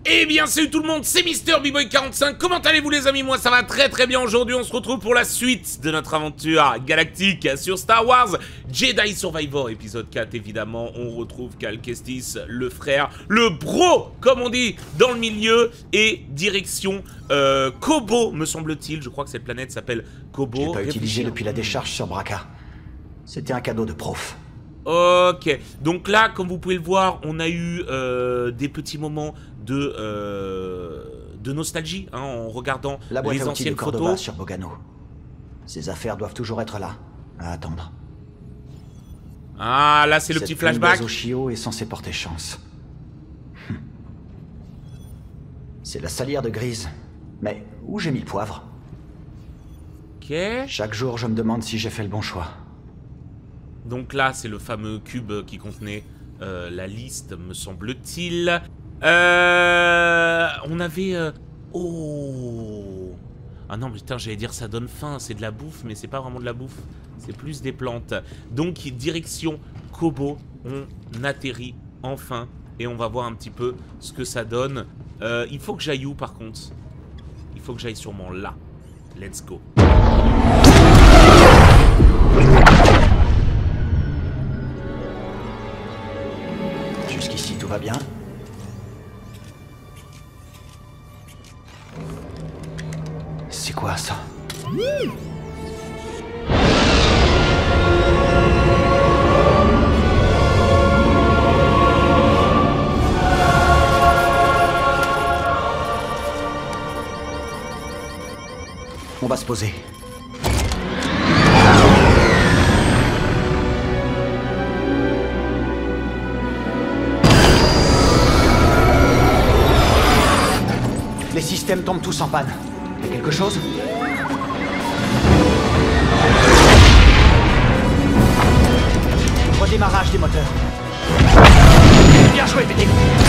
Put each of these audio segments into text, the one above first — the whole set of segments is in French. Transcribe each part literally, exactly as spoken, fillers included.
Eh bien salut tout le monde, c'est Mister B Boy quarante-cinq, comment allez-vous les amis? Moi ça va très très bien. Aujourd'hui on se retrouve pour la suite de notre aventure galactique sur Star Wars Jedi Survivor épisode quatre. Évidemment on retrouve Cal Kestis, le frère, le bro comme on dit dans le milieu, et direction euh, Kobo me semble-t-il. Je crois que cette planète s'appelle Kobo. Je l'ai pas utilisé depuis la décharge sur Bracca. C'était un cadeau de prof. Ok, donc là, comme vous pouvez le voir, on a eu euh, des petits moments de, euh, de nostalgie hein, en regardant la boîte les à outils de anciennes Cordova photos. sur Bogano. Ces affaires doivent toujours être là, à attendre. Ah, là c'est le Cette petit plume flashback. d'oiseau chiot est censée porter chance. Hum. C'est la salière de Grise. Mais où j'ai mis le poivre? Ok. Chaque jour, je me demande si j'ai fait le bon choix. Donc là, c'est le fameux cube qui contenait euh, la liste, me semble-t-il. Euh, on avait... Euh... Oh. Ah non, putain, j'allais dire ça donne faim, c'est de la bouffe, mais c'est pas vraiment de la bouffe. C'est plus des plantes. Donc, direction Kobo, on atterrit enfin. Et on va voir un petit peu ce que ça donne. Euh, il faut que j'aille où, par contre? Il faut que j'aille sûrement là. Let's go. Jusqu'ici, tout va bien. C'est quoi ça? On va se poser. Les systèmes tombent tous en panne. Y a quelque chose? Redémarrage des moteurs. Bien joué, P D.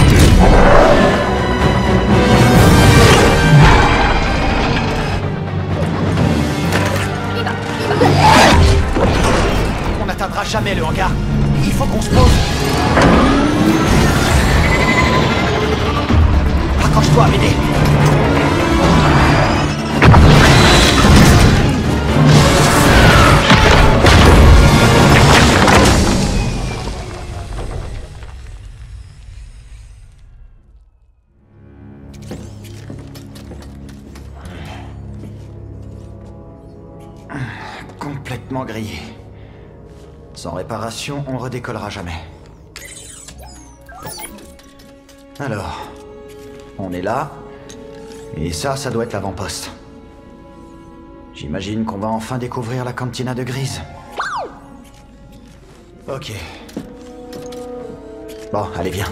On n'atteindra jamais le hangar. Il faut qu'on se pose. Accroche-toi, P D. Complètement grillé. Sans réparation, on redécollera jamais. Alors, on est là, et ça, ça doit être l'avant-poste. J'imagine qu'on va enfin découvrir la cantina de Grise. Ok. Bon, allez, viens.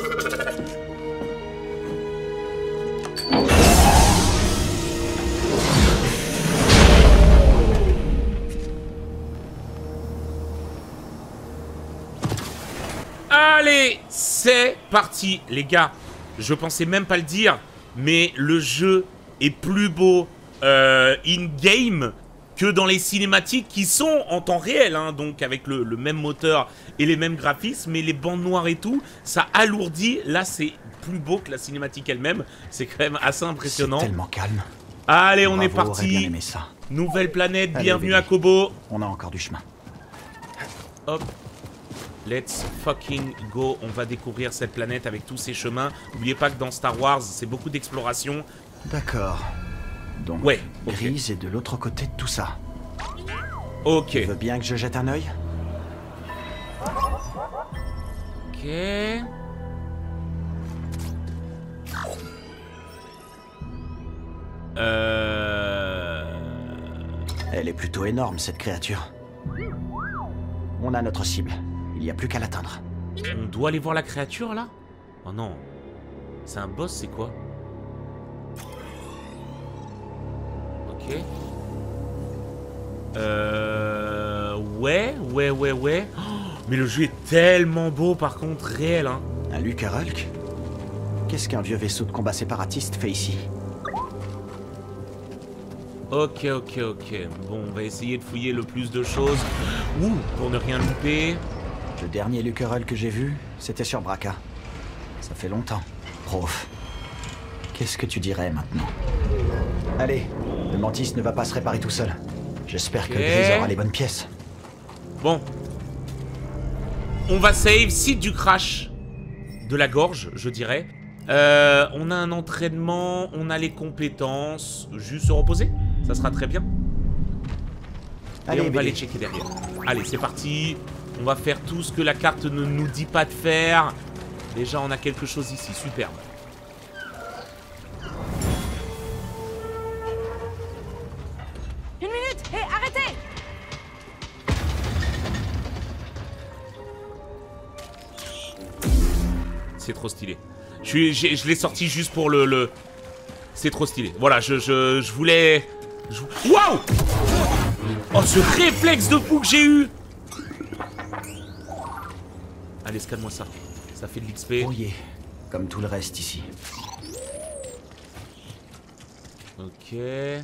Allez, c'est parti, les gars. Je pensais même pas le dire, mais le jeu est plus beau euh, in-game que dans les cinématiques qui sont en temps réel, hein, donc avec le, le même moteur et les mêmes graphismes, mais les bandes noires et tout, ça alourdit. Là, c'est plus beau que la cinématique elle-même. C'est quand même assez impressionnant. C'est tellement calme. Allez, on Bravo, est parti. bien aimé ça. Nouvelle planète, Allez, bienvenue bébé. à Kobo. On a encore du chemin. Hop. Let's fucking go. On va découvrir cette planète avec tous ses chemins. N'oubliez pas que dans Star Wars, c'est beaucoup d'exploration. D'accord. Donc, Ouais, ok. Grise est de l'autre côté de tout ça. Ok. Tu veux bien que je jette un œil? Ok. Euh... Elle est plutôt énorme, cette créature. On a notre cible. Il n'y a plus qu'à l'atteindre. On doit aller voir la créature, là? Oh non. C'est un boss, c'est quoi? Ok. Euh... Ouais, ouais, ouais, ouais. Oh, mais le jeu est tellement beau, par contre, réel, hein. Un Lucas-Hulk? Qu'est-ce qu'un vieux vaisseau de combat séparatiste fait ici? Ok, ok, ok. Bon, on va essayer de fouiller le plus de choses. Ouh, pour ne rien louper. Le dernier Lucas-Hulk que j'ai vu, c'était sur Bracca. Ça fait longtemps. Prof. Qu'est-ce que tu dirais maintenant? Allez, le Mantis ne va pas se réparer tout seul. J'espère que Ok. Gris aura les bonnes pièces. Bon. On va save site du crash de la gorge, je dirais. Euh, on a un entraînement, on a les compétences. Juste se reposer, ça sera très bien. Et Allez, on va bébé. les checker derrière. Allez, c'est parti. On va faire tout ce que la carte ne nous dit pas de faire. Déjà, on a quelque chose ici, superbe. Une minute! Hé, arrêtez! C'est trop stylé. Je, suis- j'ai- je l'ai sorti juste pour le... le... C'est trop stylé. Voilà, je, je, je voulais... je- Waouh! Oh, ce réflexe de fou que j'ai eu! Allez, scanne-moi ça. Ça fait de l'X P. Brouillé, comme tout le reste ici. Ok.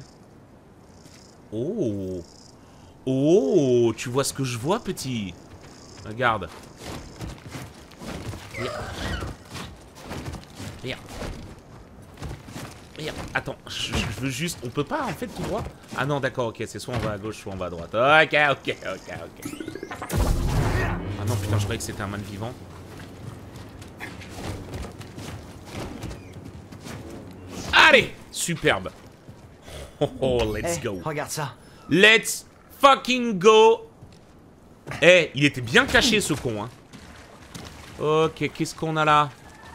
Oh. Oh, tu vois ce que je vois, petit? Regarde. Regarde. Regarde. Regarde. Attends, je, je veux juste... On peut pas, en fait, tout droit? Ah non, d'accord, ok. C'est soit on va à gauche, soit on va à droite. Ok, ok, ok, ok. Ah non, putain, je croyais que c'était un man vivant. Allez, superbe. Oh, oh, let's Eh, go. regarde ça. Let's fucking go. Eh, il était bien caché ce con, hein. Ok, qu'est-ce qu'on a là?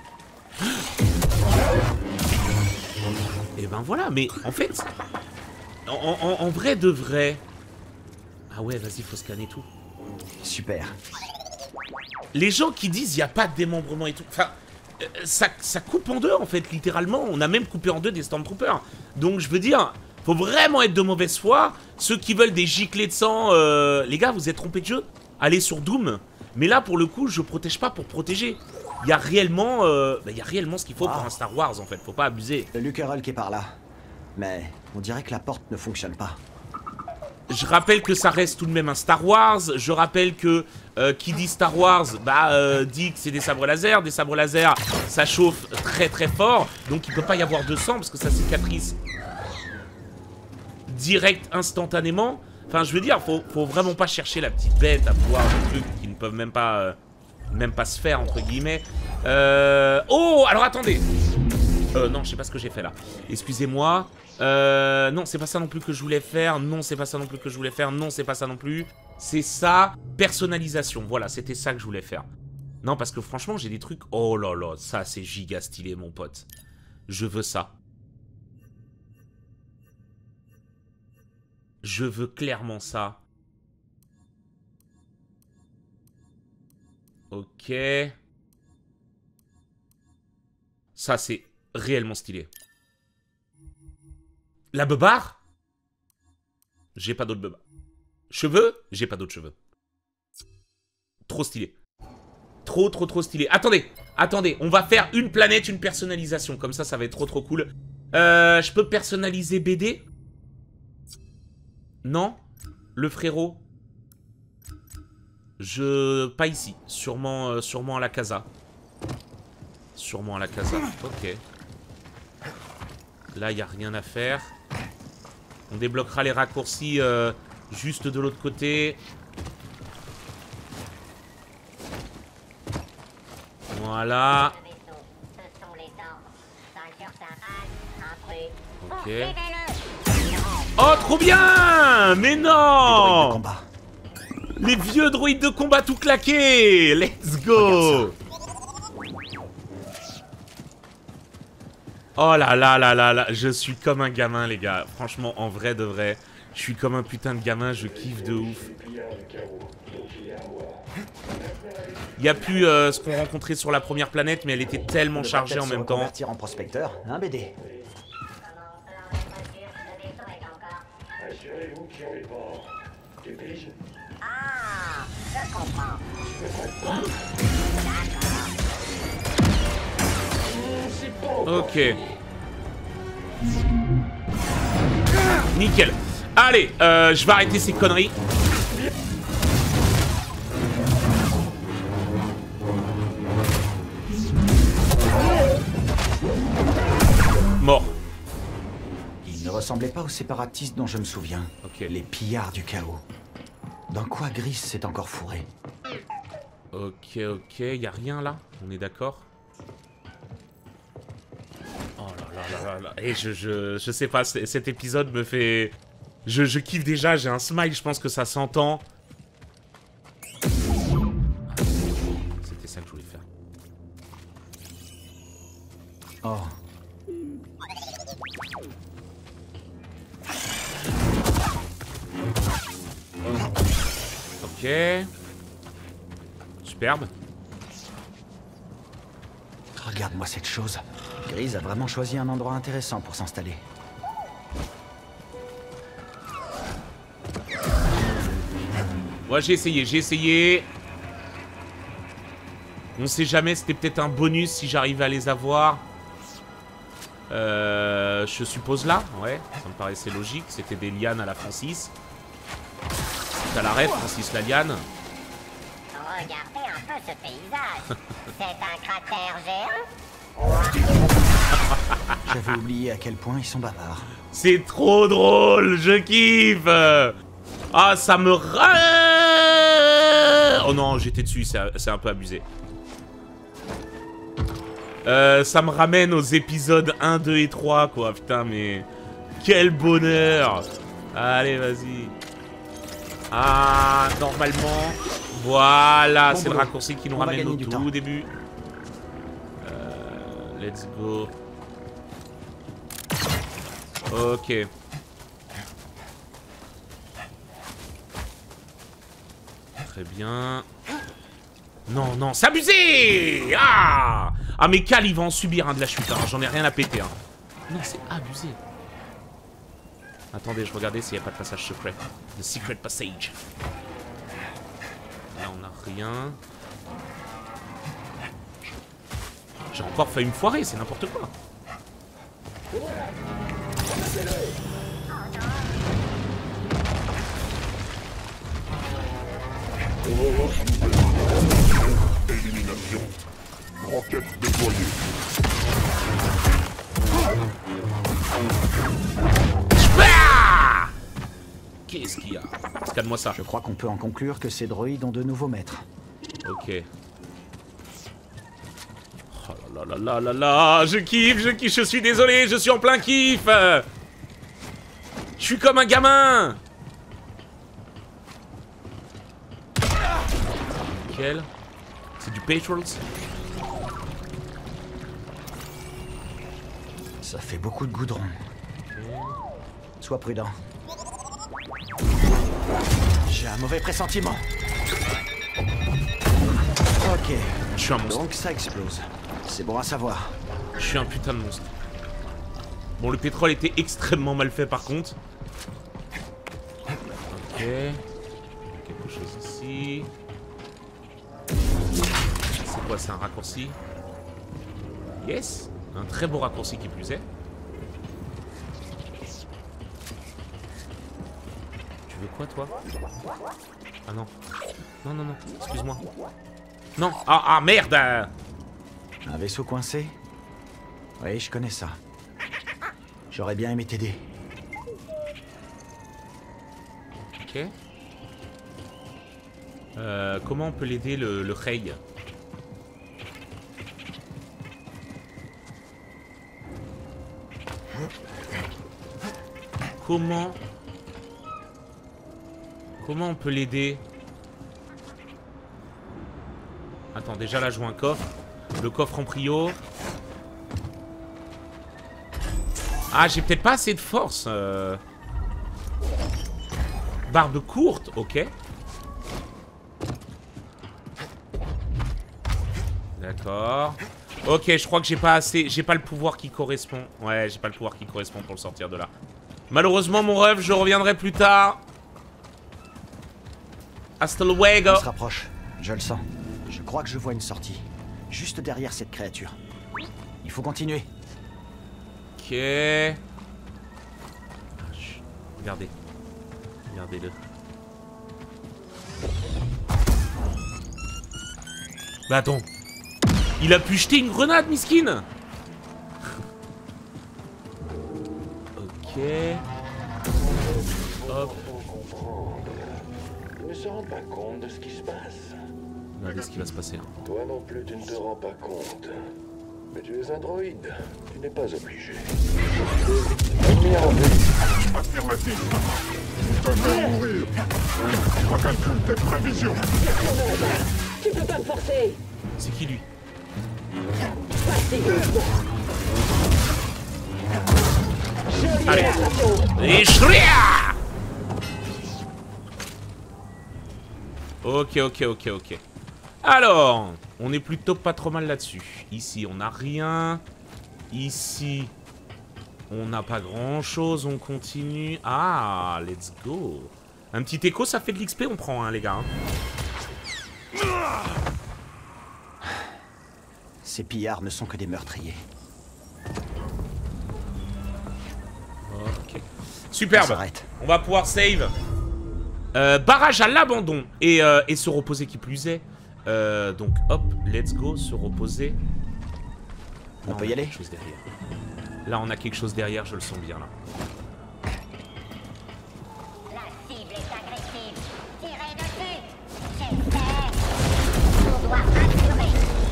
Et ben voilà, mais en fait, en, en- en vrai de vrai... Ah ouais, vas-y, faut scanner tout. Super. Les gens qui disent il n'y a pas de démembrement et tout, enfin, euh, ça, ça coupe en deux en fait, littéralement. On a même coupé en deux des Stormtroopers. Donc je veux dire, faut vraiment être de mauvaise foi. Ceux qui veulent des giclées de sang, euh, les gars, vous êtes trompés de jeu. Allez sur Doom. Mais là, pour le coup, je protège pas pour protéger. Il y a réellement, euh, bah, il y a réellement ce qu'il faut Wow. pour un Star Wars en fait. Faut pas abuser. Le Luckerol qui est par là. Mais on dirait que la porte ne fonctionne pas. Je rappelle que ça reste tout de même un Star Wars. Je rappelle que euh, qui dit Star Wars, bah euh, dit que c'est des sabres laser. Des sabres laser, ça chauffe très très fort. Donc il peut pas y avoir de sang parce que ça cicatrice direct instantanément. Enfin, je veux dire, faut, faut vraiment pas chercher la petite bête à pouvoir des trucs qui ne peuvent même pas, euh, même pas se faire entre guillemets. Euh... Oh, alors attendez. Euh, non, je sais pas ce que j'ai fait là. Excusez-moi. Euh, non, c'est pas ça non plus que je voulais faire. Non, c'est pas ça non plus que je voulais faire. Non, c'est pas ça non plus. C'est ça, personnalisation. Voilà, c'était ça que je voulais faire. Non, parce que franchement, j'ai des trucs... Oh là là, ça c'est giga stylé, mon pote. Je veux ça. Je veux clairement ça. Ok. Ça, c'est réellement stylé. La beubare? J'ai pas d'autres beubare. Cheveux? J'ai pas d'autres cheveux. Trop stylé. Trop, trop, trop stylé. Attendez, attendez. On va faire une planète, une personnalisation. Comme ça, ça va être trop, trop cool. Euh, je peux personnaliser B D? Non? Le frérot? Je... Pas ici. Sûrement, euh, sûrement à la casa. Sûrement à la casa. Ok. Là, il n'y a rien à faire. On débloquera les raccourcis euh, juste de l'autre côté. Voilà. Ok. Oh, trop bien! Mais Droïdes de non! combat. Les vieux droïdes de combat tout claqués! Let's go! Oh là là là là là, je suis comme un gamin les gars. Franchement, en vrai de vrai, je suis comme un putain de gamin, je kiffe de ouf. Il n'y a plus euh, ce qu'on rencontrait sur la première planète, mais elle était tellement On devrait chargée peut-être en se même temps. reconvertir en prospecteur, hein, B D? Assurez-vous qu'il y en ait pas. Des pigeons. Ah, je comprends. Ok. Nickel. Allez, euh, je vais arrêter ces conneries. ressemblait pas aux séparatistes dont je me souviens. Ok. Les pillards du chaos. Dans quoi Gris s'est encore fourré? Ok, ok, y a rien là? On est d'accord? Oh là là là là là. Et je, je, je sais pas, cet épisode me fait... Je, je kiffe déjà, j'ai un smile, je pense que ça s'entend. C'était ça que je voulais faire. Oh. Ok. Superbe. Regarde-moi cette chose. Gris a vraiment choisi un endroit intéressant pour s'installer. Moi j'ai essayé, j'ai essayé. On sait jamais, c'était peut-être un bonus si j'arrivais à les avoir. Euh, je suppose là, ouais, ça me paraissait logique. C'était des lianes à la Francis. T'as la rêve, Francis la liane. Regardez un peu ce paysage. C'est un cratère géant. J'avais oublié à quel point ils sont bavards. C'est trop drôle, je kiffe. Ah, ça me ra... Oh non, j'étais dessus, c'est un peu abusé. Euh, ça me ramène aux épisodes un, deux et trois, quoi. Putain, mais... Quel bonheur. Allez, vas-y. Ah, normalement... Voilà, Bon c'est le boulot. raccourci qui nous On va ramène au gagner du tout temps. début. Euh, let's go. Ok. Très bien. Non, non, c'est abusé. Ah Ah, mais Cal, il va en subir hein, de la chute. Hein. J'en ai rien à péter. Hein. Non, c'est abusé. Attendez, je regardais s'il n'y a pas de passage secret. The secret passage. Là, on n'a rien. J'ai encore failli me foirer, c'est n'importe quoi. Élimination. Roquette déployée. Ah Qu'est-ce qu'il y a? Scanne-moi ça. Je crois qu'on peut en conclure que ces droïdes ont de nouveaux maîtres. Ok. Oh là là là là là, je kiffe, je kiffe, je suis désolé, je suis en plein kiff. Je suis comme un gamin. Nickel. C'est du Patrols. Ça fait beaucoup de goudron. Sois prudent. J'ai un mauvais pressentiment. Ok. Je suis un monstre. Donc ça explose. C'est bon à savoir. Je suis un putain de monstre. Bon, le pétrole était extrêmement mal fait par contre. Ok. Quelque chose ici. C'est quoi, c'est un raccourci? Yes. Un très beau raccourci qui plus est. Tu veux quoi, toi? Ah non. Non, non, non. Excuse-moi. Non. Ah, ah merde. Un vaisseau coincé? Oui, je connais ça. J'aurais bien aimé t'aider. Ok. Euh, comment on peut l'aider, le, le Rey? Comment... Comment on peut l'aider? Attends, déjà là, je vois un coffre. Le coffre en prio. Ah, j'ai peut-être pas assez de force. Euh... Barbe courte, ok. D'accord. Ok, je crois que j'ai pas assez... J'ai pas le pouvoir qui correspond. Ouais, j'ai pas le pouvoir qui correspond pour le sortir de là. Malheureusement, mon rêve, je reviendrai plus tard. Hasta luego. On se rapproche. Je le sens. Je crois que je vois une sortie. Juste derrière cette créature. Il faut continuer. Ok. Regardez. Regardez-le. Bah attends. Il a pu jeter une grenade, miskin. Ok. Hop. Ils ne se rendent pas compte de ce qui se passe. Regardez ce qui va se passer. Hein. Toi non plus, tu ne te rends pas compte. Mais tu es un droïde. Tu n'es pas obligé. Ennemi en vue. Affirmatif. Ils peuvent mourir. Recalcule tes prévisions. Tu peux pas me forcer. C'est qui lui? Allez. Et Shria. Ok, ok, ok, ok. Alors, on est plutôt pas trop mal là-dessus. Ici, on n'a rien. Ici, on n'a pas grand-chose. On continue. Ah, let's go. Un petit écho, ça fait de l'X P, on prend, hein, les gars. Ces pillards ne sont que des meurtriers. Ok. Superbe. On s'arrête. On va pouvoir save. Euh, barrage à l'abandon. Et, euh, et se reposer qui plus est. Euh, donc hop, let's go, se reposer. On Là, peut a y aller? quelque chose derrière. Là, on a quelque chose derrière, je le sens bien là. La cible est agressive. Tirez dessus. J'espère. On doit assurer.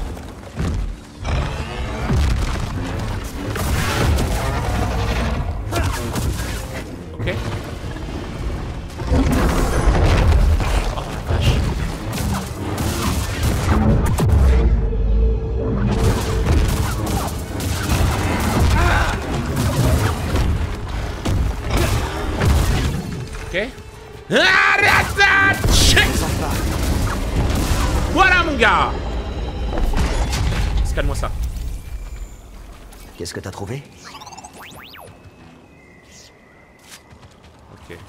Ok. Oh la vache. Ok. Voilà mon gars. Scanne-moi ça. Qu'est-ce que t'as trouvé? Ok.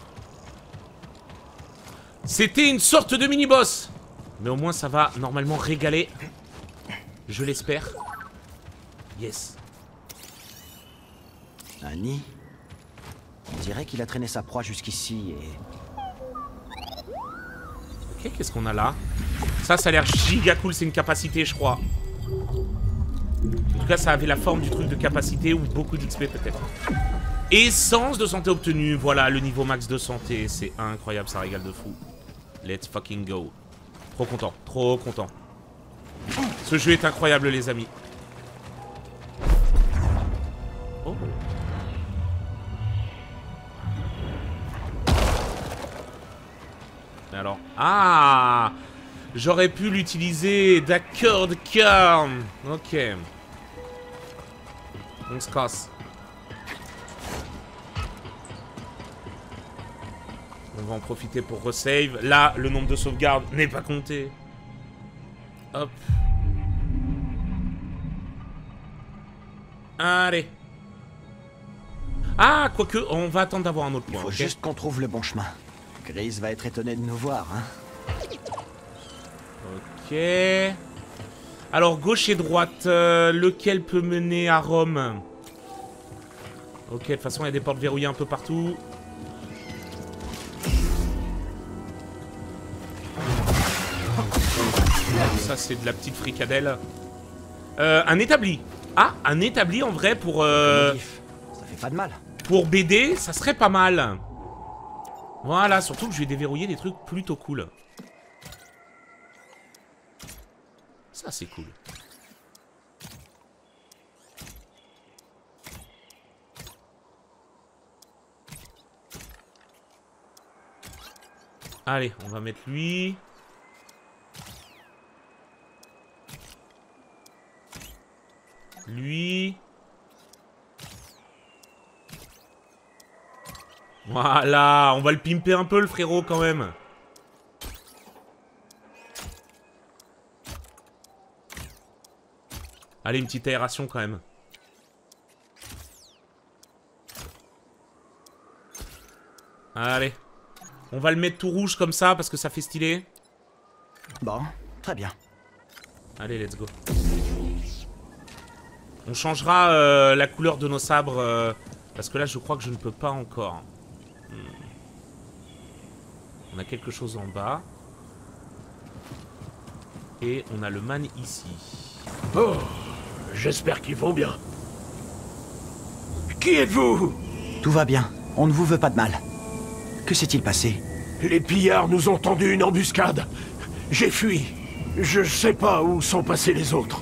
C'était une sorte de mini-boss. Mais au moins ça va normalement régaler. Je l'espère. Yes. Un nid? On dirait qu'il a traîné sa proie jusqu'ici et... Ok, qu'est-ce qu'on a là? Ça, ça a l'air giga cool, c'est une capacité, je crois. En tout cas, ça avait la forme du truc de capacité ou beaucoup d'X P peut-être. Essence de santé obtenue, voilà, le niveau max de santé. C'est incroyable, ça régale de fou. Let's fucking go. Trop content, trop content. Ce jeu est incroyable, les amis. Oh. Alors, ah, j'aurais pu l'utiliser, d'accord, d'accord. Ok. On se casse. On va en profiter pour resave. Là, le nombre de sauvegardes n'est pas compté. Hop. Allez. Ah, quoique, on va attendre d'avoir un autre Il point. faut Okay. juste qu'on trouve le bon chemin. Gris va être étonné de nous voir, hein. Ok. Alors, gauche et droite, euh, lequel peut mener à Rome? Ok, de toute façon, il y a des portes verrouillées un peu partout. Ça, c'est de la petite fricadelle. Euh, un établi. Ah, un établi, en vrai, pour... Euh, ça fait pas de mal. Pour B D, ça serait pas mal. Voilà, surtout que je vais déverrouiller des trucs plutôt cool. Ça, c'est cool. Allez, on va mettre lui. Lui. Voilà, on va le pimper un peu le frérot quand même. Allez, une petite aération quand même. Allez. On va le mettre tout rouge comme ça parce que ça fait stylé. Bon, très bien. Allez, let's go. On changera euh, la couleur de nos sabres euh, parce que là je crois que je ne peux pas encore. Hmm. On a quelque chose en bas. Et on a le man ici. Oh, j'espère qu'ils vont bien. Qui êtes-vous? Tout va bien. On ne vous veut pas de mal. Que s'est-il passé? Les pillards nous ont tendu une embuscade. J'ai fui. Je sais pas où sont passés les autres.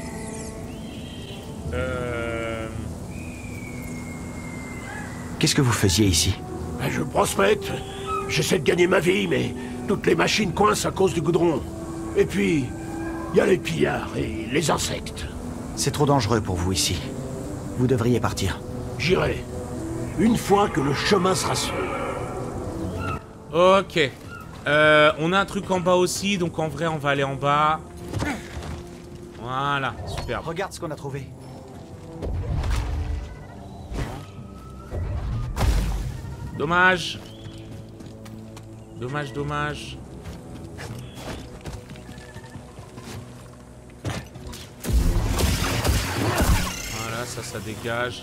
Euh... Qu'est-ce que vous faisiez ici? Ben, je prospecte. J'essaie de gagner ma vie, mais toutes les machines coincent à cause du goudron. Et puis, il y a les pillards et les insectes. C'est trop dangereux pour vous ici. Vous devriez partir. J'irai. Une fois que le chemin sera sûr. Ok. Euh, on a un truc en bas aussi, donc en vrai, on va aller en bas. Voilà, super. Regarde ce qu'on a trouvé. Dommage. Dommage, dommage. Voilà, ça, ça dégage.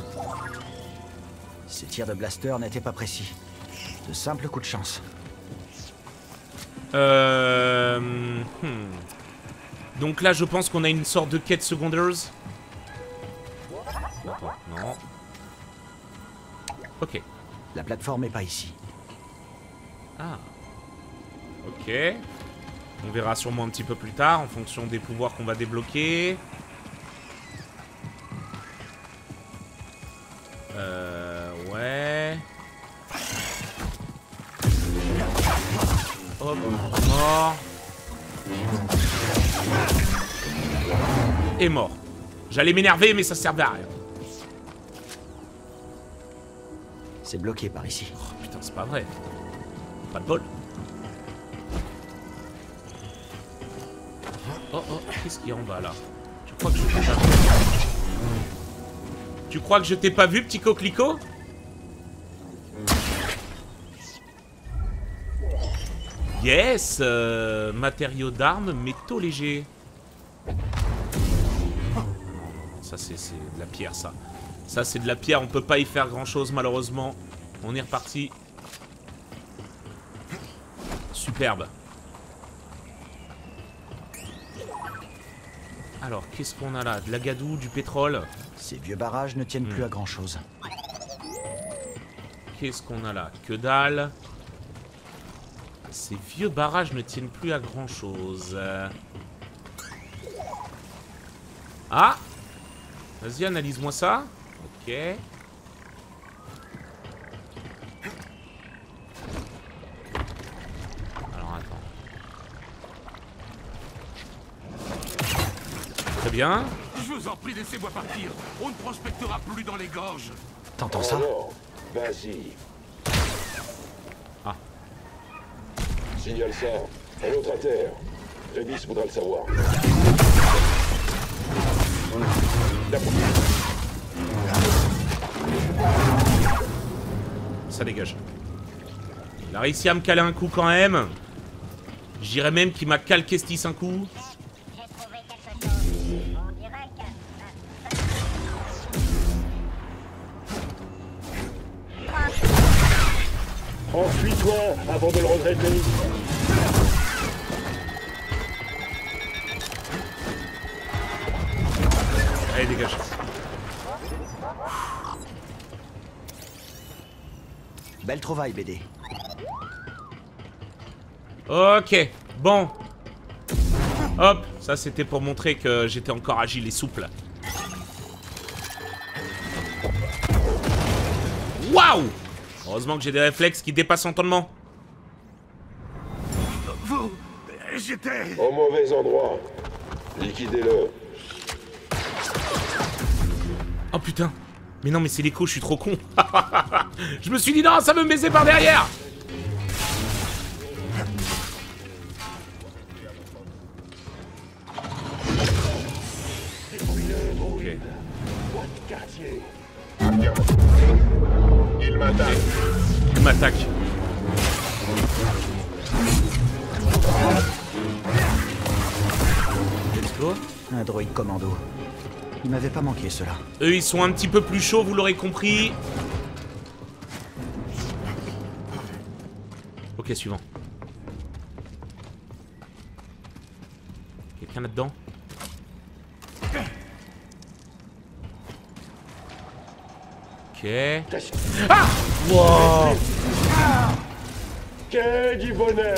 Ces tirs de blaster n'étaient pas précis. De simples coups de chance. Euh... hmm. Donc là, je pense qu'on a une sorte de quête secondaire. Non. Ok. La plateforme est pas ici. Ah. Ok. On verra sûrement un petit peu plus tard, en fonction des pouvoirs qu'on va débloquer. Euh... Ouais... Hop, mort. Et mort. J'allais m'énerver, mais ça servait à rien. C'est bloqué par ici. Oh putain, c'est pas vrai. Pas de bol. Oh oh, qu'est-ce qu'il y a en bas là? Tu crois que je t'ai pas vu? Tu crois que je t'ai pas vu, petit coquelicot? Yes, euh, matériaux d'armes, métaux légers. Ça c'est de la pierre, ça. Ça c'est de la pierre, on peut pas y faire grand chose malheureusement. On est reparti. Superbe. Alors, qu'est-ce qu'on a là? De la gadoue, du pétrole. Ces vieux barrages ne tiennent Hmm. plus à grand chose. Qu'est-ce qu'on a là? Que dalle. Ces vieux barrages ne tiennent plus à grand chose. Ah! Vas-y, analyse-moi ça. Ok. Alors, attends. Très bien. Je vous en prie, laissez-moi partir. On ne prospectera plus dans les gorges. T'entends ça? Alors, vas-y. Ah. Signale ça. Un autre à terre. Rébis voudra le savoir. Ça dégage. Il a réussi à me caler un coup quand même. Je dirais même qu'il m'a calquestis un coup. J'ai trouvé quelque chose. On dirait que... Enfuis-toi avant de le regretter. Allez, dégage. Belle trouvaille, B D. Ok, bon. Hop, ça c'était pour montrer que j'étais encore agile et souple. Waouh! Heureusement que j'ai des réflexes qui dépassent l'entendement. Vous... J'étais... Au mauvais endroit. Liquidez-le. Oh putain. Mais non, mais c'est l'écho, je suis trop con. Je me suis dit non, ça me baisait par derrière. Ok. Quartier. Il m'attaque. Il m'attaque. Let's go. Un droïde commando. Il m'avait pas manqué, cela. Eux, ils sont un petit peu plus chauds, vous l'aurez compris. Ok, suivant. Quelqu'un là-dedans? Ok. Ah wow. Quai du bonheur.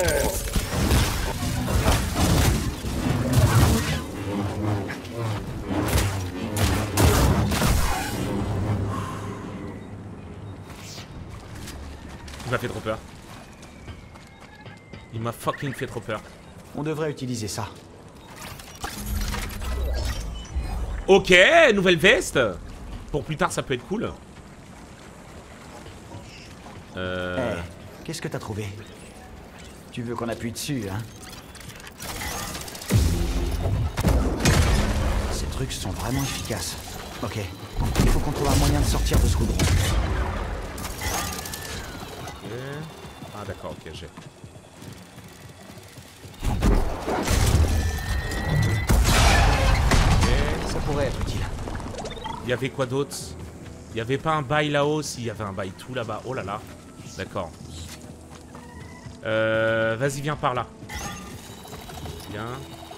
Il m'a fait trop peur. Il m'a fucking fait trop peur. On devrait utiliser ça. Ok, nouvelle veste. Pour plus tard, ça peut être cool. Euh... Hey, qu'est-ce que t'as trouvé? Tu veux qu'on appuie dessus, hein? Ces trucs sont vraiment efficaces. Ok, il faut qu'on trouve un moyen de sortir de ce goudron. Ah d'accord, ok, j'ai. Ça pourrait être utile. Il y avait quoi d'autre? Il y avait pas un bail là-haut? Si, il y avait un bail tout là-bas. Oh là là. D'accord. Euh, vas-y, viens par là. Viens.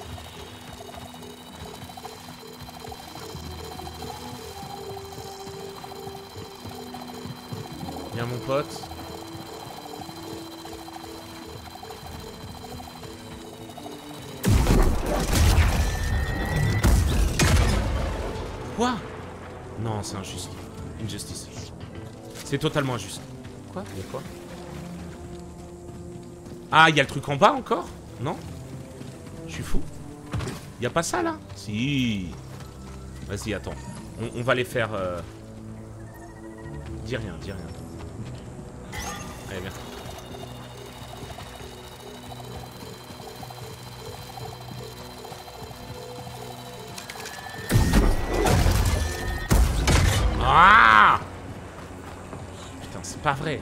Viens mon pote. Quoi? Non, c'est injuste. Injustice. C'est totalement injuste. Quoi? Il y a quoi? Ah, il y a le truc en bas encore? Non? Je suis fou. Il y a pas ça là? Si. Vas-y, attends. On, on va les faire... Euh... Dis rien, dis rien. Allez, viens. Ah! Putain, c'est pas vrai.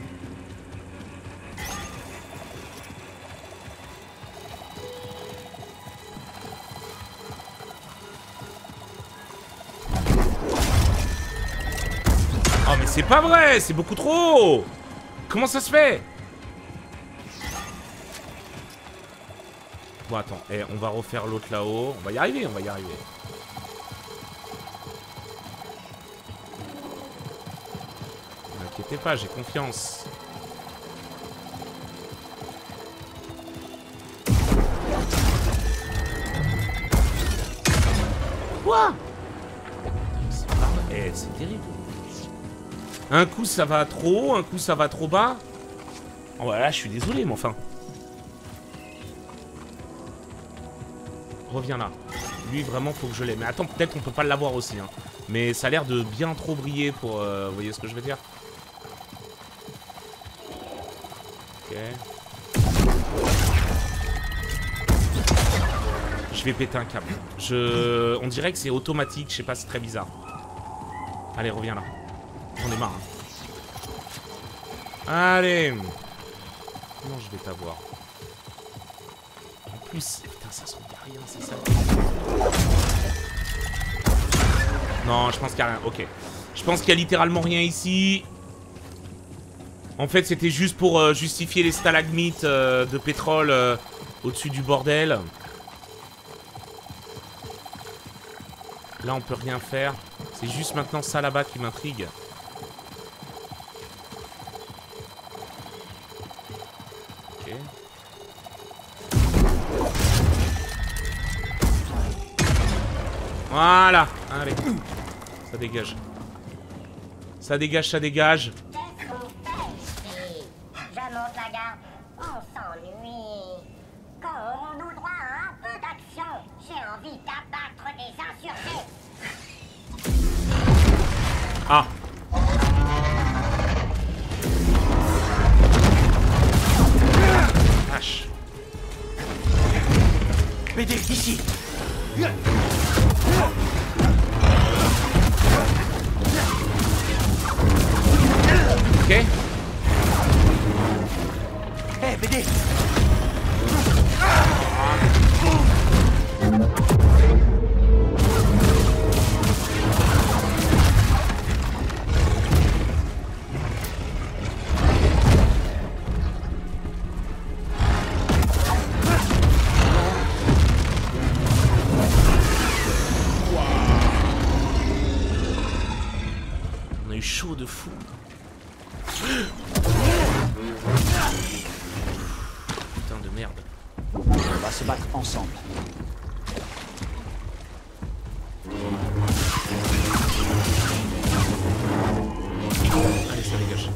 Oh mais c'est pas vrai, c'est beaucoup trop. Comment ça se fait? Bon attends, eh, on va refaire l'autre là-haut. On va y arriver, on va y arriver. Ne t'inquiétez pas, j'ai confiance. Quoi? C'est pas vrai. Eh, c'est terrible. Un coup ça va trop haut, un coup ça va trop bas. Oh bah là je suis désolé mais enfin. Reviens là. Lui vraiment faut que je l'ai. Mais attends, peut-être qu'on peut pas l'avoir aussi hein. Mais ça a l'air de bien trop briller pour... Euh, vous voyez ce que je veux dire? Ok. Je vais péter un câble. Je... On dirait que c'est automatique, je sais pas, c'est très bizarre. Allez, reviens là. J'en ai marre. Hein. Allez. Comment je vais t'avoir? En plus, putain, ça sent rien, c'est ça. Non, je pense qu'il n'y a rien. Ok. Je pense qu'il y a littéralement rien ici. En fait, c'était juste pour euh, justifier les stalagmites euh, de pétrole euh, au-dessus du bordel. Là, on peut rien faire. C'est juste maintenant ça là-bas qui m'intrigue. Ok. Voilà. Allez. Ça dégage. Ça dégage, ça dégage. Qu'est-ce qu'on fait ici? Je monte la garde. On s'ennuie. Quand aurons-nous droit à un peu d'action? J'ai envie d'abattre des insurgés. Ah. Vache. B D, ici. Ok. Hé, B D. fou. Putain de merde. On va se battre ensemble. Allez, ça dégage.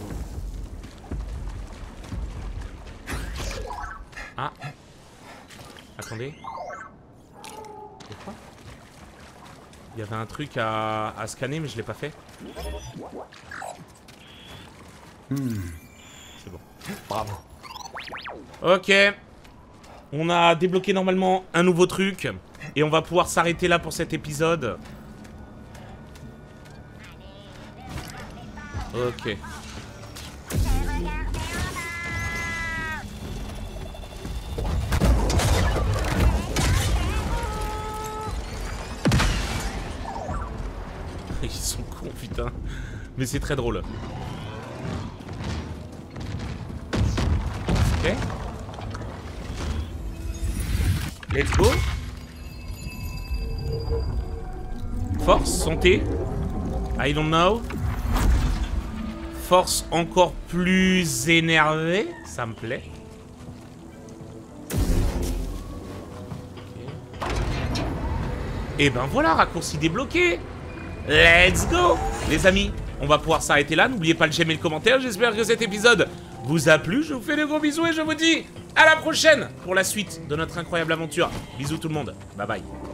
Ah. Attendez. C'est quoi? Il y avait un truc à, à scanner, mais je l'ai pas fait. Hmm. C'est bon. Bravo. Ok. On a débloqué normalement un nouveau truc. Et on va pouvoir s'arrêter là pour cet épisode. Ok. Ils sont cons, putain. Mais c'est très drôle. Ok. Let's go. Force, santé. I don't know. Force encore plus énervée. Ça me plaît. Okay. Et ben voilà, raccourci débloqué. Let's go. Les amis, on va pouvoir s'arrêter là. N'oubliez pas de j'aimer le commentaire. J'espère que cet épisode vous a plu. Je vous fais des gros bisous et je vous dis à la prochaine pour la suite de notre incroyable aventure. Bisous tout le monde. Bye bye.